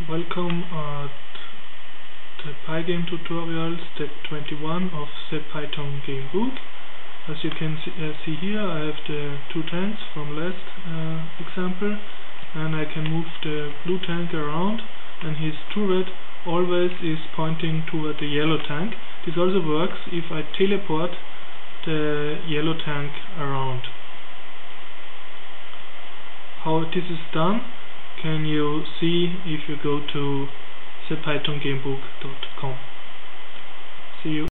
Welcome at the pygame tutorial step 21 of the Python game book. As you can see here, I have the two tanks from last example, and I can move the blue tank around, and his turret always is pointing toward the yellow tank. This also works if I teleport the yellow tank around. How this is done can you see if you go to thepythongamebook.com. See you.